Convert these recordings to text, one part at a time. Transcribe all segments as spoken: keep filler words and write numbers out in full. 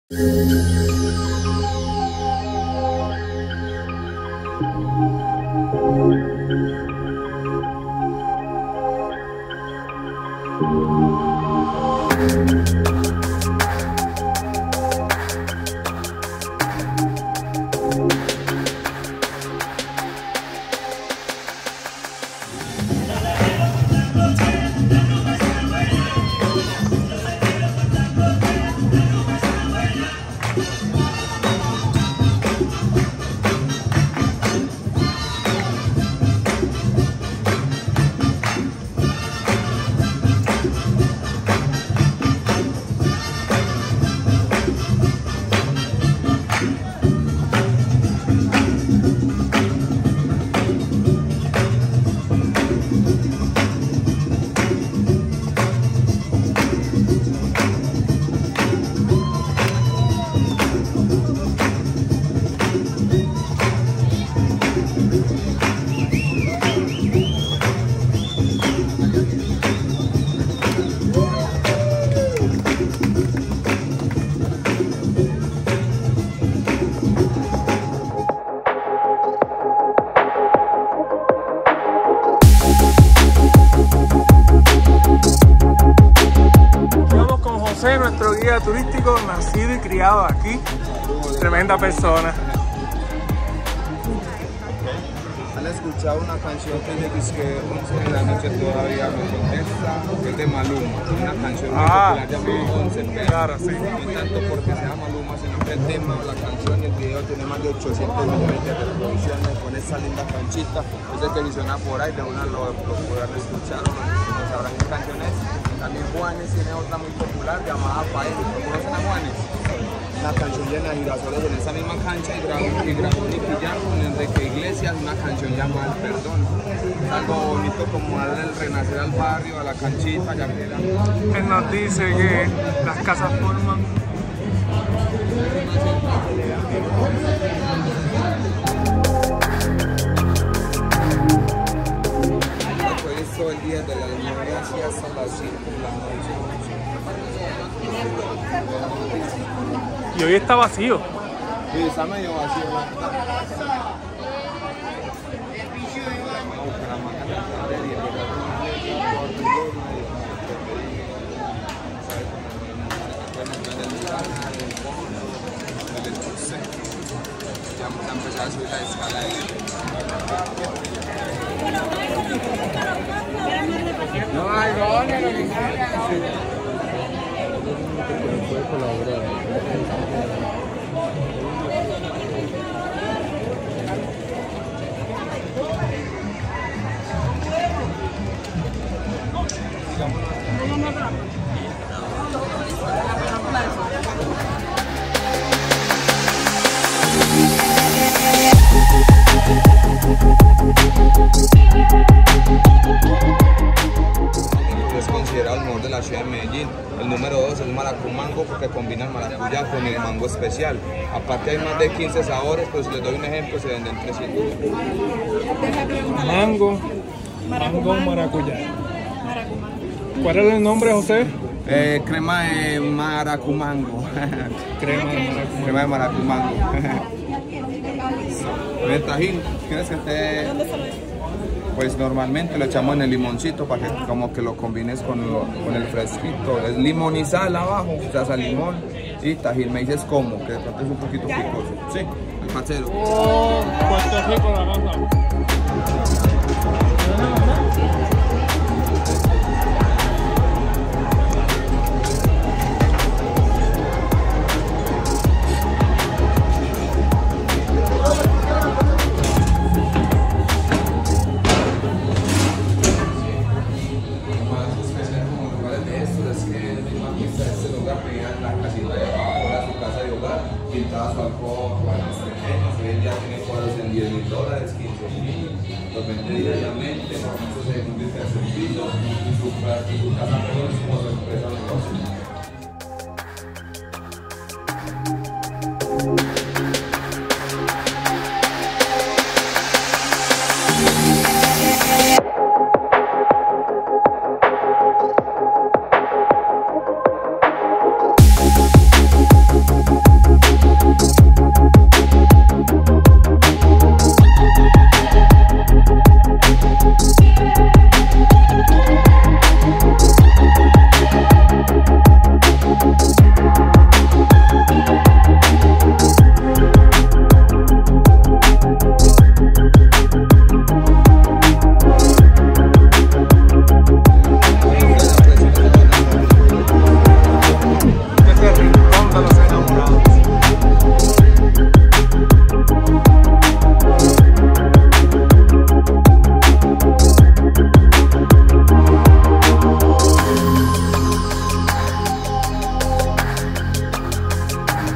Nuestro guía turístico, nacido y criado aquí. Tremenda persona. ¿Han escuchado una canción que dice que once de la noche todavía me contesta? Que es de Maluma, una canción muy ah, popular llamada sí. once, pero claro, sí. no tanto porque sea Maluma, sino que el tema, la canción y el video tiene más de ochocientos millones de reproducciones con esa linda canchita. Entonces que si suena por ahí, de una lo, lo podrán escuchar, o no sabrán qué canción es. También Juanes tiene otra muy popular llamada Pael. ¿Conocen a Juanes? Una canción llena de girasoles en esa misma cancha y grabó, y grabó Nicky Jam con Enrique Iglesias una canción llamada El Perdón. Es algo bonito como darle el renacer al barrio, a la canchita, ya que era. Él nos dice que las casas forman. Todo el día de la democracia hasta las cinco de la noche. Y hoy está vacío. Sí, está medio vacío. Ya vamos a empezar a subir la escalera. No hay dónde, lo que salga, puede colaborar. Es considerado el mejor de la ciudad de Medellín. El número dos es Maracumango porque combina el maracuyá con el mango especial. Aparte hay más de quince sabores, pero si les doy un ejemplo se venden trescientos. Mango, mango maracuyá. ¿Cuál es el nombre, José? Eh, crema de maracumango. Crema de maracumango. Crema de maracumango. ¿El tajín? ¿Quieres que te...? Pues normalmente lo echamos en el limoncito para que como que lo combines con, lo, con el fresquito. Es limón y sal abajo, salsa limón y tajín. Me dices cómo, que de pronto es un poquito picoso. Sí, el pachero. Oh, Puerto Rico la banda. Pintada su alcohol para los pequeños, hoy en día tiene cuadros en diez mil dólares, quince mil, los vende diariamente, normalmente se convierte en servicio y su, su casa mejor es como su empresa de negocio. We'll be right back.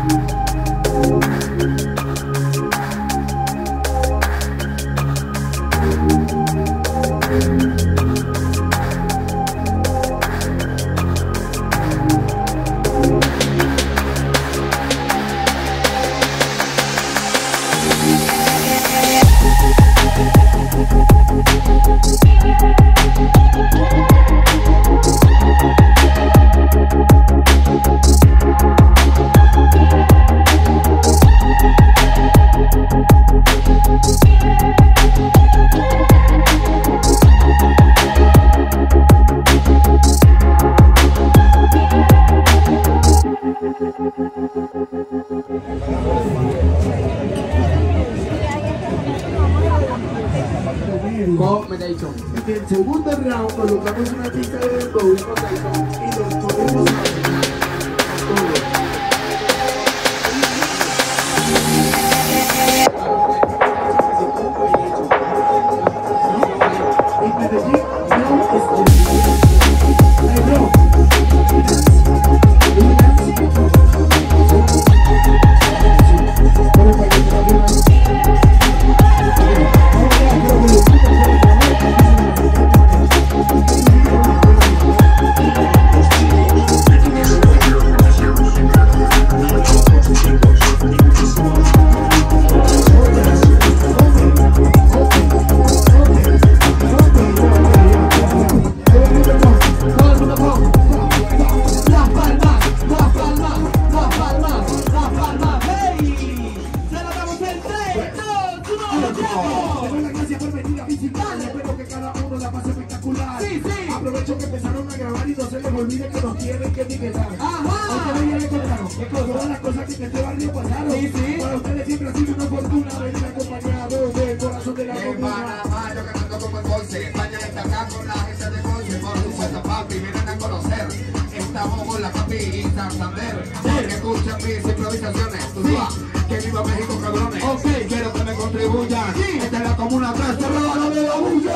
En el segundo round colocamos una pista de dembow y los ponemos a bailar todo. En Medellín no es Hey bro, aprovecho que empezaron a grabar y no se les olvide que nos tienen que etiquetar. Ajá. Aunque no le contaron que con todas las cosas que en este barrio pasaron. Sí, sí. Para ustedes siempre ha sido una fortuna venir acompañados del corazón de la comunidad. En Panamá yo cantando como el Ponce. España está acá con la gente de Ponce. Por supuesto, papi, vienen a conocer. Estamos con la papi y Santander. Que escuchan mis improvisaciones. Tú sabes que viva México, cabrones. Okay. Quiero que me contribuyan. Sí. Esta es la comuna tres. ¡Te regalo de la bulla!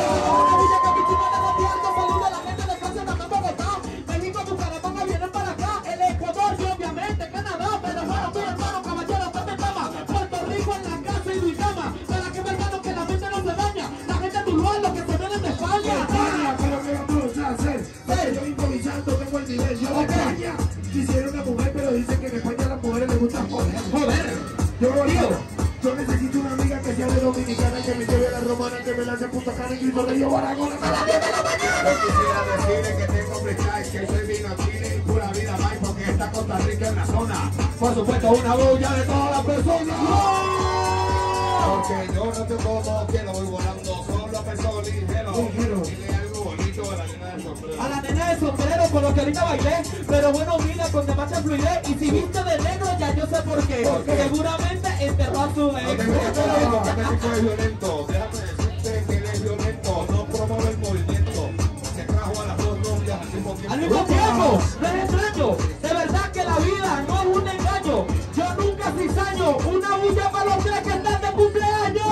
Quisiera una mujer, pero dicen que en España a las mujeres les gusta joder. Joder. Yo, yo, yo necesito una amiga que sea de dominicana, que me lleve a la romana, que me lance puta cara y grito de yo Baragona a las diez de la mañana. Yo quisiera decirle que tengo freestyle, que soy vino chile y pura vida más, porque esta Costa Rica es la zona. Por supuesto, una bulla de todas las personas. Porque yo no te como, que lo voy volando, solo peso ligero. Dile algo bonito a la nena del sombrero. A la nena del sombrero, con lo que ahorita bailé, pero bueno, mira, con demasiada fluidez. Y si viste de negro, ya yo sé por qué. ¿Por qué? Seguramente enterró a su ex. No, México es violento. Déjame decirte que él es violento. No promueve el movimiento. Se trajo a las dos novias al mismo tiempo. ¡Al mismo tiempo! ¡No es extraño! De verdad que la vida no es un engaño. Yo nunca cizaño. Una bulla para los tres que están de cumpleaños.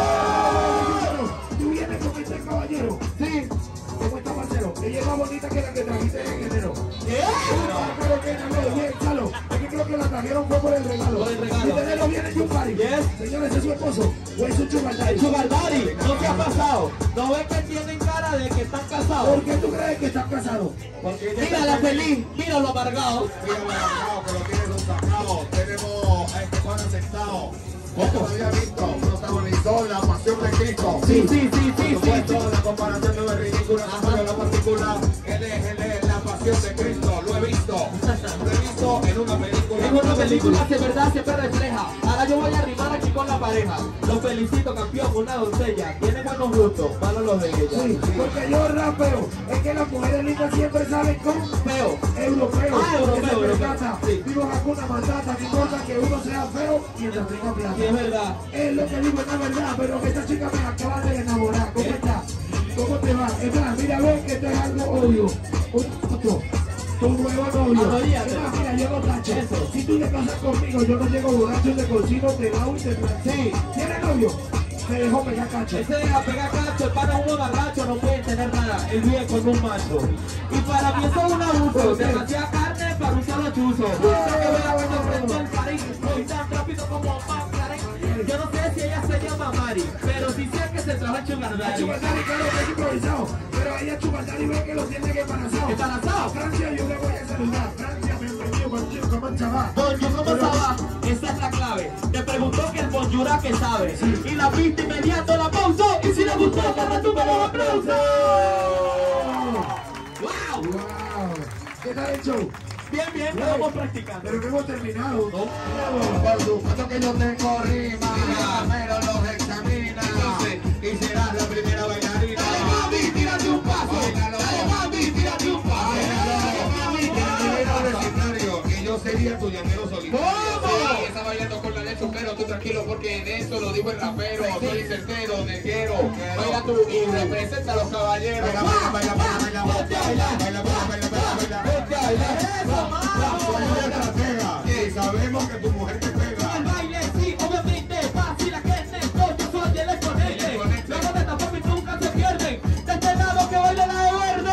¿Tú vienes con este caballero? Sí. ¿Cómo está, parcero? Ella es más bonita que la que trajiste en enero. ¿Qué? Pero que no, bien, Chalo. Es que creo que la trajeron fue por el regalo. Por el regalo. Y ustedes lo vienen de un party. Yes. Señores, ¿es su esposo o es un sugar daddy? Sugar daddy. ¿No te ha pasado? ¿No ves que tienen cara de que están casados? ¿Por qué tú crees que están casados? Mírala feliz, míralo amargado. Míralo amargado, que lo tienes un sacado. Tenemos a este pan aceptado. ¿Cómo lo había visto? Protagonizó la pasión de Cristo. Sí, sí, sí, sí. Por supuesto, la comparación no es ridícula, pero la particular, él es, él es la pasión de Cristo. Lo he visto, lo he visto en una película. En una película que verdad siempre refleja. Ahora yo voy a rimar aquí con la pareja. Los felicito, campeón, una doncella. Tiene buenos gustos, malos los de ella. Sí, porque yo rapeo. Es que las mujeres lindas siempre salen con feo. Europeo. Ah, europeo, europeo. Sí. Vivo Hakuna Matata, no importa que uno sea feo mientras tenga plata. Sí, es verdad. Es lo que digo, es la verdad, pero esta chica me acaba de enamorar. ¿Cómo está? ¿Cómo te va? Es más, mira, ven que esto es algo obvio. Un foto. Tu nuevo novio. Es más, mira, yo no tacho. Eso. Si tú te casas conmigo, yo no llego borracho, te consigo, te bajo y te plan. Sí. ¿Tienes novio? Me dejó pegar cacho. Ese deja pegar cacho, el pana uno barracho, no puede tener nada. El bien con un macho. Y para mí eso es un abuso. Demasiada carne para un solo chuzo. Yo que voy a ver el party Daddy. Sugar Daddy, claro que es improvisado. Pero ella Sugar Daddy ve que lo tiene que embarazado. ¿Embarazado? Francia, yo le voy a saludar. Francia, bienvenido, bonjour, ¿cómo se va? Bonjour, ¿cómo se va? Esa es la clave. Te preguntó que el bonjour a que sabe. Sí. Y la viste inmediato la pausó. Y si le gustó, para tu mano aplauso. ¡Wow! ¡Wow! ¿Qué tal el show? Bien, bien, pero vamos practicando. Pero no hemos terminado. ¿No? Por supuesto que yo tengo rima, pero los examina. Y serás la primera bailarina. Dale, mami, tírate un paso. Dale, mami, tírate un paso. Y yo sería tu llanero solitario. ¿Cómo? Está bailando con la del sombrero, tú tranquilo porque en eso lo dijo el rapero. Soy certero, neguero. Baila tú y representa a los caballeros. Baila, baila, baila, baila, baila, baila, baila, baila, baila, y sabemos que tu mujer te pega. El baile sí, obviamente, fácil, la gente, yo soy el exponente. Luego de esta forma y nunca se pierden. De este lado que baile la de verde.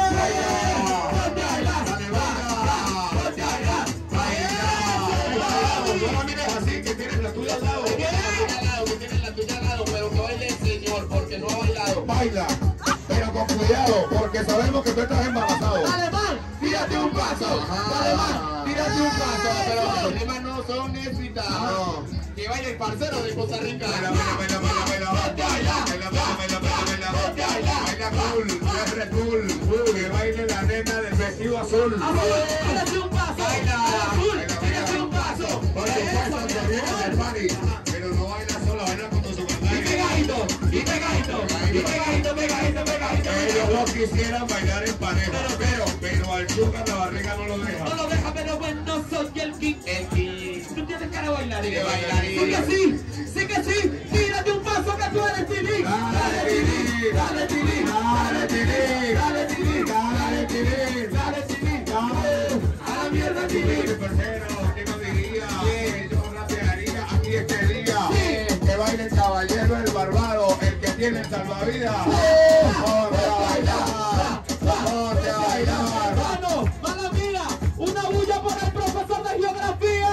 No la mires así, que tienes la tuya al lado. Que tienes la tuya al lado, pero que baile el señor porque no ha bailado. Baila, pero con cuidado, porque sabemos que tú estás embarazado. Dale, man, tírate un paso. Dale, man, tírate un paso. Pero los temas no son éxitos. No. Que baile el parcero de Costa Rica. Baila, baila, baila, baila, baila, baila, baila, baila, baila, baila, baila cool, R cool, que baile la nena del vestido azul. Tírate un paso. Baila, Azul, tírate un paso. por supuesto que viene del party, pero no baila sola, baila con su Y pegadito, y pegadito, y pegadito, pegadito, pegadito. Ellos no quisieran bailar en pareja, pero, pero al Chuca la barriga no lo deja. No lo deja, pero bueno, soy el king. El King. Tú tienes cara de bailarín. De bailarín. Sí que sí, sí que sí. Tírate un paso que tú eres Tilín. Dale, Tilín, dale Tilín, dale, Tilín, dale Tilín, dale, Tilín, dale Tilín, dale. a la mierda Tilín. Pero, ¿qué nos diría? Que yo rapearía aquí este día. Que baile el caballero, el barbado, el que tiene el salvavidas. Ponte a bailar, ponte a bailar. Hermano, mala mía, una bulla por el profesor de geografía.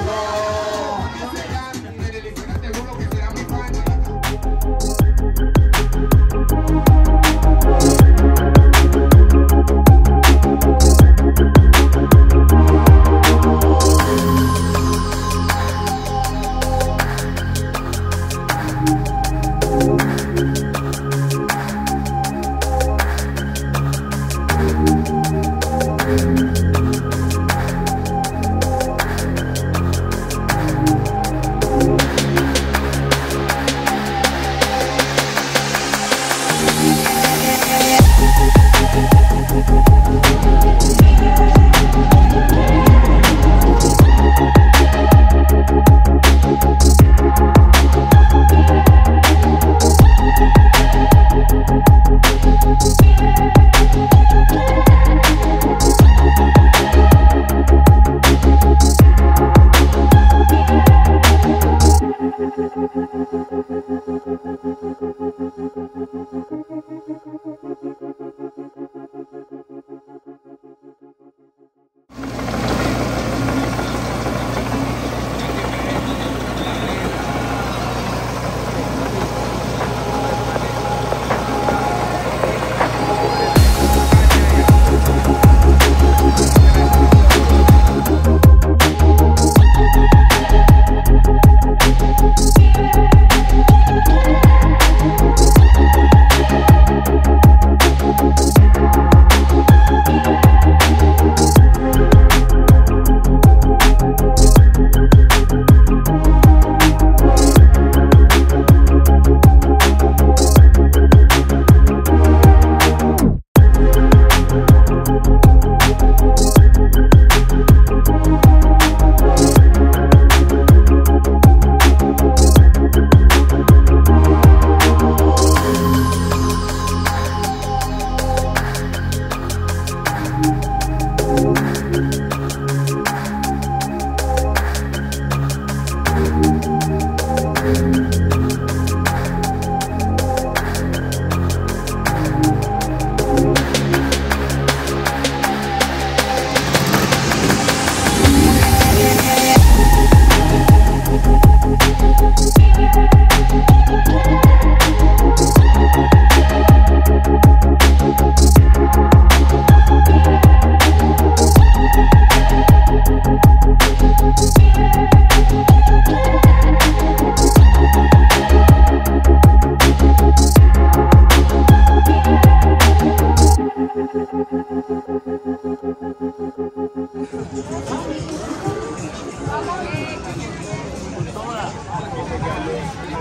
En el Instagram te juro que será mi fan.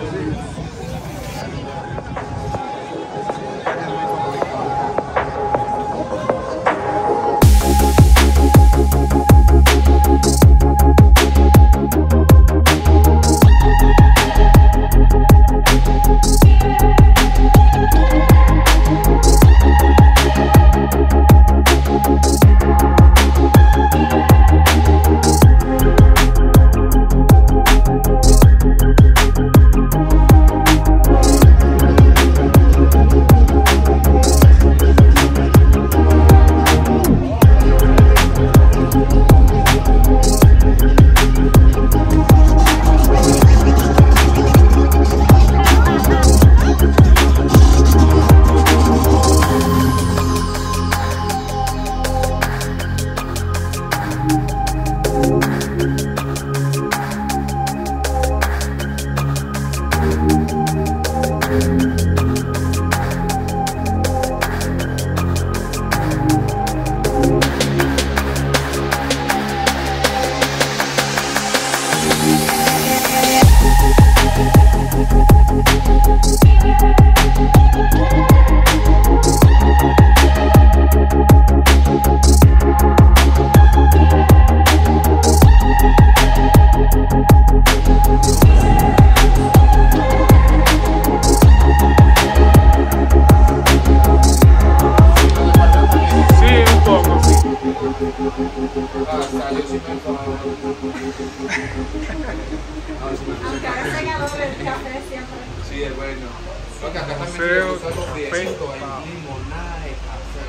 Sí, es bueno. Lo que acá también Museo, se usa los café, friecitos, hay pa. limonada de café.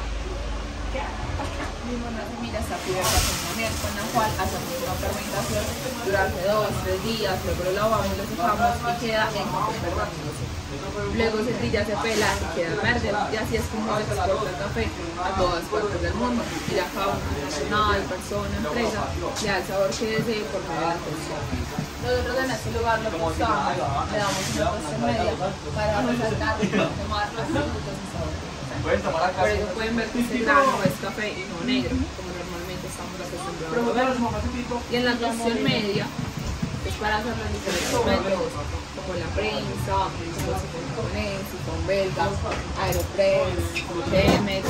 Limonada de semillas abiertas con la miel, con la cual hacemos una fermentación durante dos, tres días, luego lo lavamos, lo secamos y queda en café fermentándose. Luego se trilla, se pela y queda verde, y así es como se exporta el café a todas partes del mundo. Y a cada nacional, persona, empresa, le da el sabor que desee por medio de la cocción. Nosotros en este lugar lo gustamos, le damos una puesta media para resaltar y tomar los frutos y sabores. Por eso pueden ver que este grano es café y no negro, como normalmente estamos acostumbrados a verlo. Y en la cocción media es para hacer los diferentes métodos, como la prensa, como sifonés, sifón belga, aeropress, Chemex.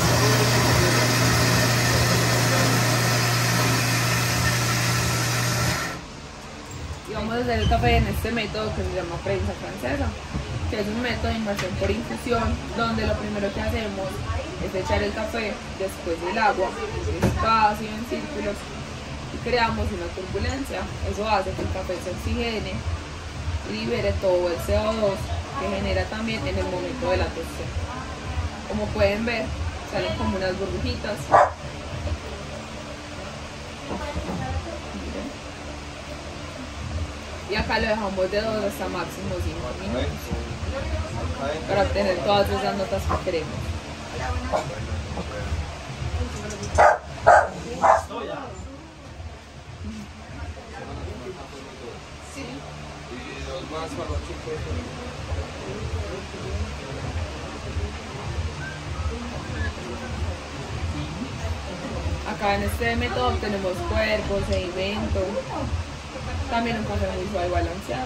Y vamos a hacer el café en este método que se llama prensa francesa, que es un método de inmersión por infusión, donde lo primero que hacemos es echar el café después del agua, despacio, en círculos, y creamos una turbulencia. Eso hace que el café se oxigene y libere todo el C O dos que genera también en el momento de la tostión. Como pueden ver, salen como unas burbujitas. Y acá lo dejamos de dos hasta máximo cinco minutos para obtener todas esas notas que queremos. Acá en este método obtenemos cuerpos, sedimento, también un café muy suave y balanceado.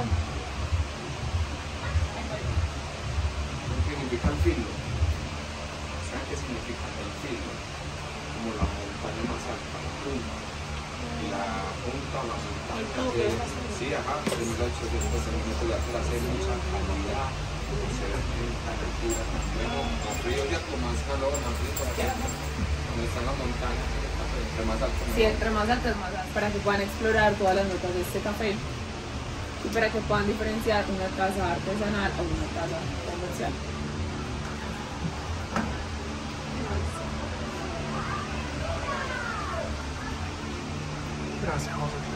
¿Qué significa el filo? ¿Saben qué significa el filo? Como la montaña más alta, la punta. Y la punta o la montaña de... Sí, ajá, de mil ochocientos centímetros ya hace mucha calidad. Se ve en altura. Bueno, más frío ya con más calor, más frío para que cuando está en la montaña, entre más alto. Sí, entre más alto es más alto, para que puedan explorar todas las notas de este café y para que puedan diferenciar una taza artesanal o una taza comercial. Gracias, José.